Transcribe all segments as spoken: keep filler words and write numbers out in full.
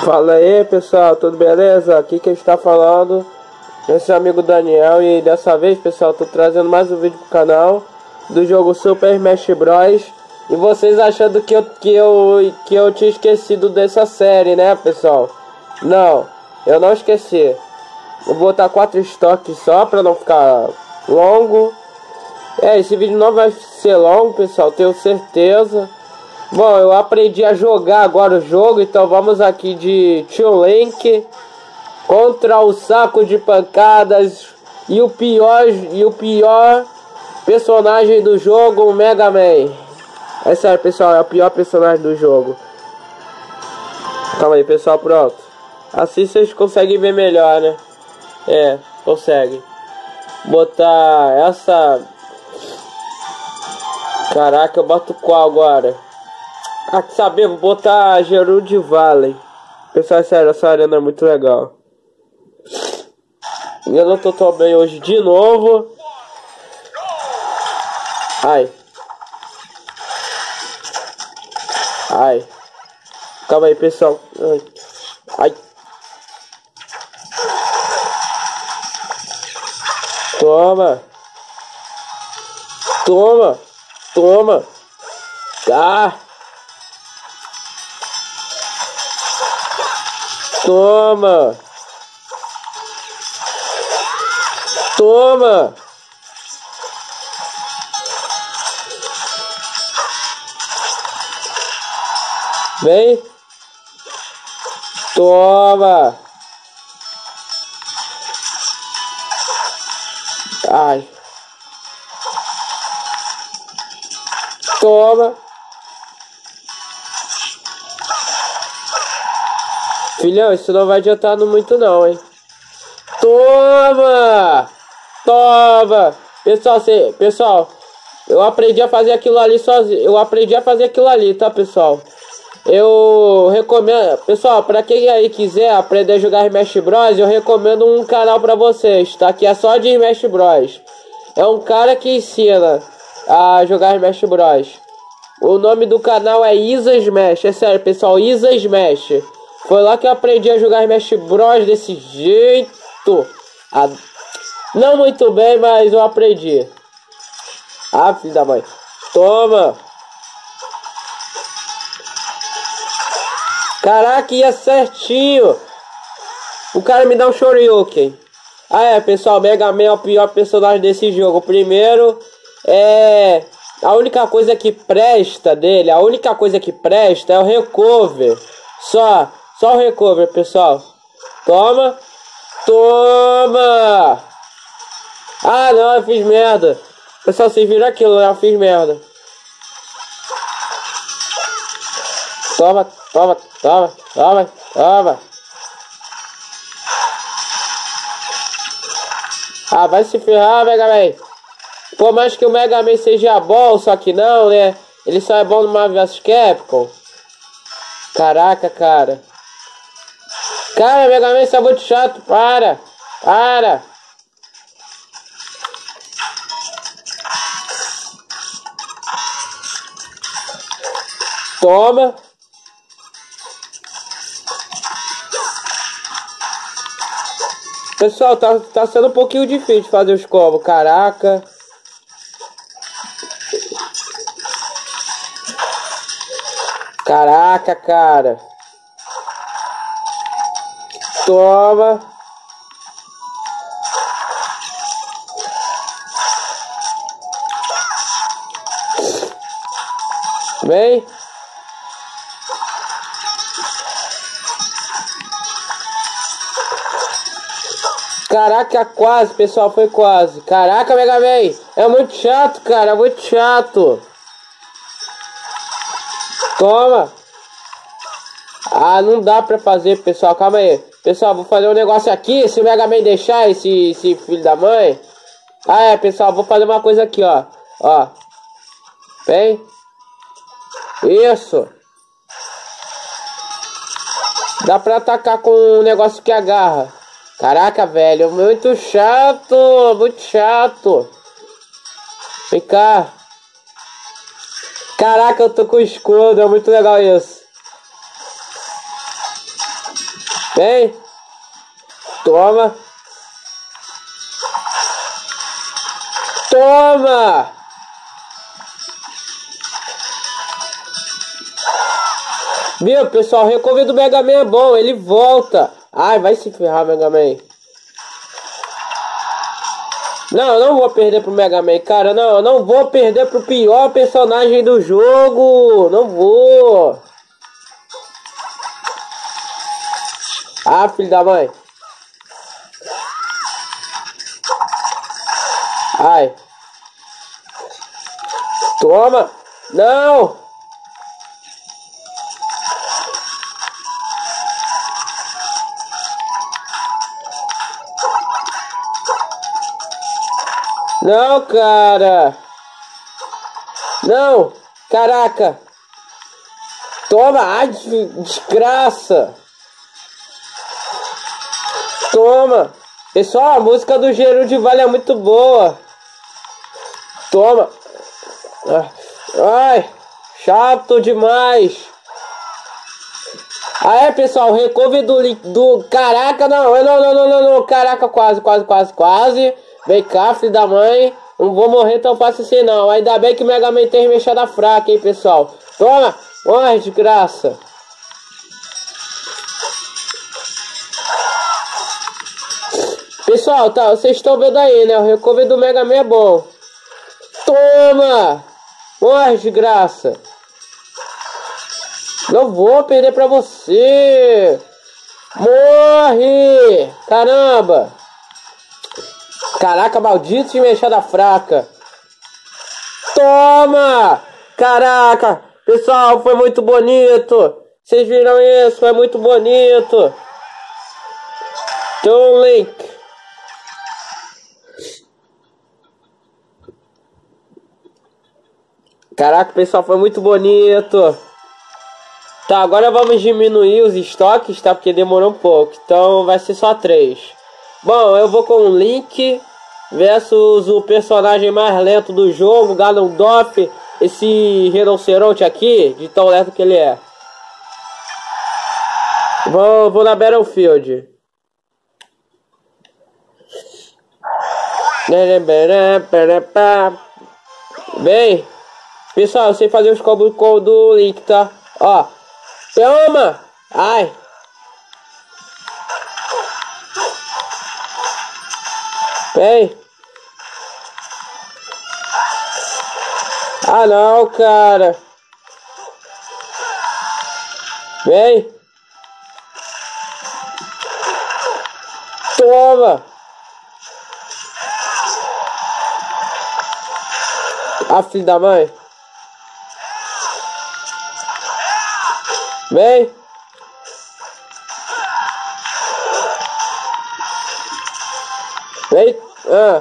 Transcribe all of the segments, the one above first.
Fala aí pessoal, tudo beleza? Aqui quem está falando é seu amigo Daniel. E dessa vez pessoal, tô trazendo mais um vídeo pro canal do jogo Super Smash Bros. E vocês achando que eu, que, eu, que eu tinha esquecido dessa série, né pessoal? Não, eu não esqueci. Vou botar quatro estoques só pra não ficar longo. É, esse vídeo não vai ser longo pessoal, tenho certeza. Bom, eu aprendi a jogar agora o jogo, então vamos aqui de Toon Link contra o saco de pancadas e o pior e o pior personagem do jogo, o Mega Man. É sério, pessoal, é o pior personagem do jogo. Calma aí, pessoal, pronto. Assim vocês conseguem ver melhor, né? É, conseguem. Botar essa... Caraca, eu boto qual agora? Ah, que saber, vou botar Gerudo Valley. Pessoal, sério, essa arena é muito legal. Eu não tô tão bem hoje de novo. Ai. Ai. Calma aí, pessoal. Ai. Toma. Toma. Toma. Ah. Toma! Toma! Vem! Toma! Ai! Toma! Filhão, isso não vai adiantar muito não, hein? Toma! Toma! Pessoal, cê, pessoal, eu aprendi a fazer aquilo ali sozinho. Eu aprendi a fazer aquilo ali, tá, pessoal? Eu recomendo... Pessoal, pra quem aí quiser aprender a jogar Smash Bros, eu recomendo um canal pra vocês, tá? Que é só de Smash Bros. É um cara que ensina a jogar Smash Bros. O nome do canal é Isa Smash. É sério, pessoal, Isa Smash. Foi lá que eu aprendi a jogar Smash Bros desse jeito. Ah, não muito bem, mas eu aprendi. Ah, filho da mãe. Toma. Caraca, ia certinho. O cara me dá um Shoryuken. Ah, é, pessoal, Mega Man é o pior personagem desse jogo. Primeiro, é... A única coisa que presta dele, a única coisa que presta é o recover. Só... Só o recover, pessoal. Toma. Toma. Ah, não, eu fiz merda. Pessoal, vocês viram aquilo, eu fiz merda. Toma, toma, toma, toma, toma. Ah, vai se ferrar, Mega Man. Por mais que o Mega Man seja bom, só que não, né? Ele só é bom no Marvel versus. Capcom. Caraca, cara. Cara, Mega Man, isso é muito chato. Para. Para. Toma. Pessoal, tá, tá sendo um pouquinho difícil fazer os combos. Caraca. Caraca, cara. Toma. Vem. Caraca, quase, pessoal, foi quase. Caraca, Mega Man. É muito chato, cara, é muito chato. Toma. Ah, não dá pra fazer, pessoal, calma aí. Pessoal, vou fazer um negócio aqui. Se o Mega Man deixar, esse, esse filho da mãe. Ah, é, pessoal, vou fazer uma coisa aqui, ó. Ó. Vem. Isso. Dá pra atacar com um negócio que agarra. Caraca, velho, muito chato. Muito chato. Vem cá. Caraca, eu tô com escudo, é muito legal isso. Vem. Toma. Toma. Viu, pessoal? O recovery do Mega Man é bom. Ele volta. Ai, vai se ferrar, Mega Man. Não, eu não vou perder pro Mega Man, cara. Não, eu não vou perder pro pior personagem do jogo. Não vou. Ah, filho da mãe. Ai. Toma. Não. Não, cara. Não. Caraca. Toma. Ai, desgraça. Toma. Pessoal, a música do Gerudo Vale é muito boa. Toma. Ai. Chato demais. Ah, é, pessoal. O recovery do, do... Caraca, não. Não, não, não, não, não. Caraca, quase, quase, quase, quase. Vem cá, filho da mãe. Não vou morrer tão fácil assim, não. Ainda bem que o Mega Man tem mexada fraca, hein, pessoal. Toma. Ai, desgraça. Pessoal, tá, vocês estão vendo aí, né? O recovery do Mega Man é bom. Toma. Ai, desgraça. Não vou perder pra você. Morre. Caramba. Caraca, maldito de mexada fraca. Toma! Caraca! Pessoal, foi muito bonito. Vocês viram isso? Foi muito bonito. Toon Link. Caraca, pessoal, foi muito bonito. Tá, agora vamos diminuir os estoques, tá? Porque demorou um pouco. Então vai ser só três. Bom, eu vou com o Link versus o personagem mais lento do jogo, Ganondorf, esse rinoceronte aqui, de tão lento que ele é. Vou, vou na Battlefield. Bem, pessoal, eu sei fazer os combos do Link, tá? Ó, toma! Ai! Vem! Ah não, cara! Vem! Toma! Ah, filho da mãe! Vem! Vem! Ah!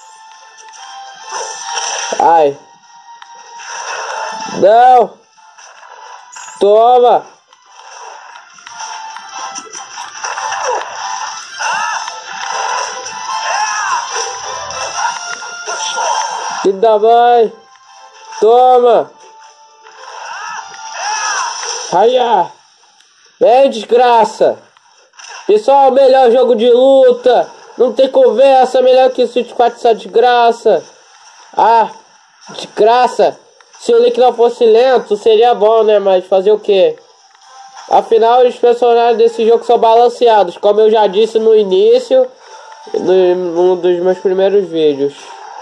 Ai! Não! Toma! Filho da mãe! Toma! Aia! Vem, desgraça! Pessoal, melhor jogo de luta! Não tem conversa, melhor que o Street Fighter, essa desgraça! Ah! Desgraça! Se o Link não fosse lento, seria bom, né? Mas fazer o quê? Afinal, os personagens desse jogo são balanceados, como eu já disse no início, num dos meus primeiros vídeos.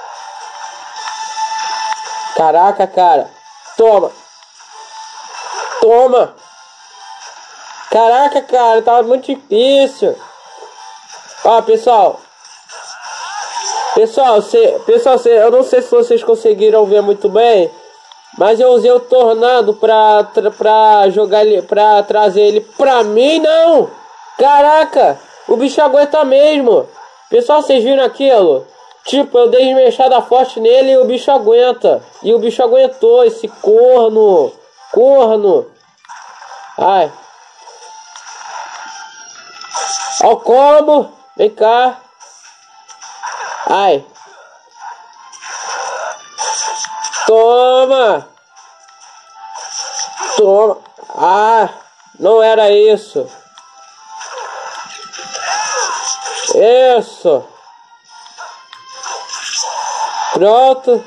Caraca, cara. Toma. Toma. Caraca, cara. Tava muito difícil. Ó, pessoal. Pessoal, se, pessoal se, eu não sei se vocês conseguiram ver muito bem, mas eu usei o Tornado pra, pra, pra jogar ele, pra trazer ele pra mim, não. Caraca. O bicho aguenta mesmo. Pessoal, vocês viram aquilo? Tipo, eu dei mexada forte nele e o bicho aguenta. E o bicho aguentou, esse corno. Corno. Ai. Ó como. Vem cá. Ai. Toma. Toma. Ah, não era isso. Isso. Pronto.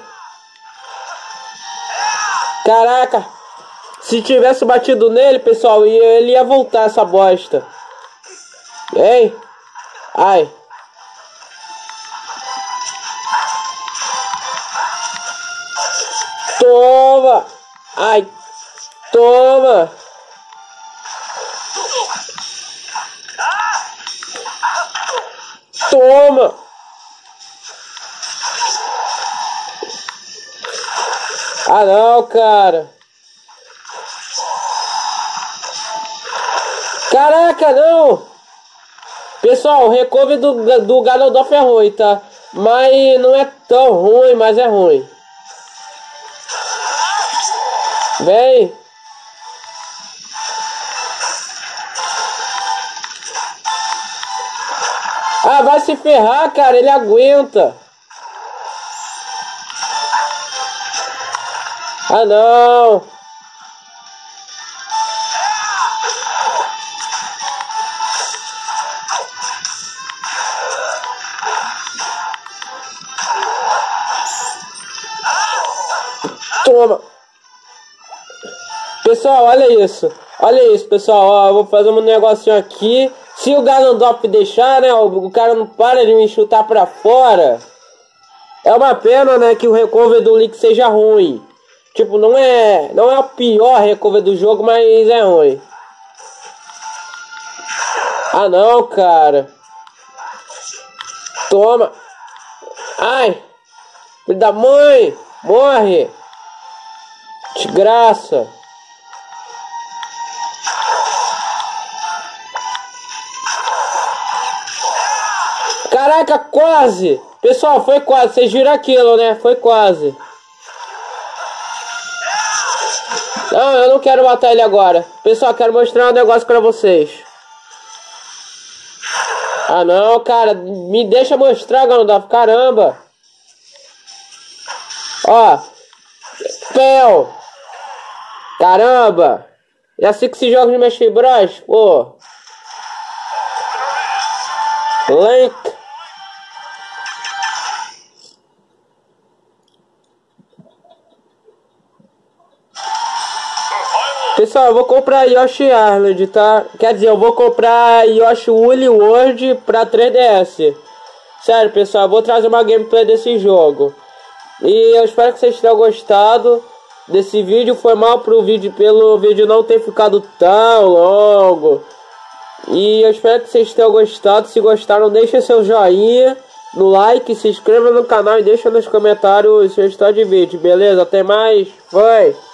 Caraca. Se tivesse batido nele, pessoal, ele ia voltar essa bosta. Ei. Ai. Toma. Ai. Toma. Toma. Ah não, cara. Caraca, não. Pessoal, o recover do, do Ganondorf é ruim, tá? Mas não é tão ruim, mas é ruim. Vem. Ah, vai se ferrar, cara. Ele aguenta. Ah, não. Toma. Pessoal, olha isso. Olha isso, pessoal. Ó, eu vou fazer um negocinho aqui. Se o Ganondorf deixar, né? O cara não para de me chutar pra fora. É uma pena, né? Que o recover do Link seja ruim. Tipo, não é, não é o pior recover do jogo, mas é ruim. Ah, não, cara. Toma. Ai. Filho da mãe. Morre. Desgraça. Caraca, quase. Pessoal, foi quase. Vocês viram aquilo, né? Foi quase. Não, eu não quero matar ele agora. Pessoal, quero mostrar um negócio pra vocês. Ah, não, cara. Me deixa mostrar, Ganondorf. Caramba. Ó. Pel. Caramba. É assim que se joga no Smash Bros. Pô. Link. Pessoal, eu vou comprar Yoshi Island, tá? Quer dizer, eu vou comprar Yoshi Woolly World pra três D S. Sério, pessoal, eu vou trazer uma gameplay desse jogo. E eu espero que vocês tenham gostado desse vídeo. Foi mal pro vídeo, pelo vídeo não ter ficado tão longo. E eu espero que vocês tenham gostado. Se gostaram, deixa seu joinha, no like, se inscreva no canal e deixa nos comentários sugestão de vídeo, beleza? Até mais, foi!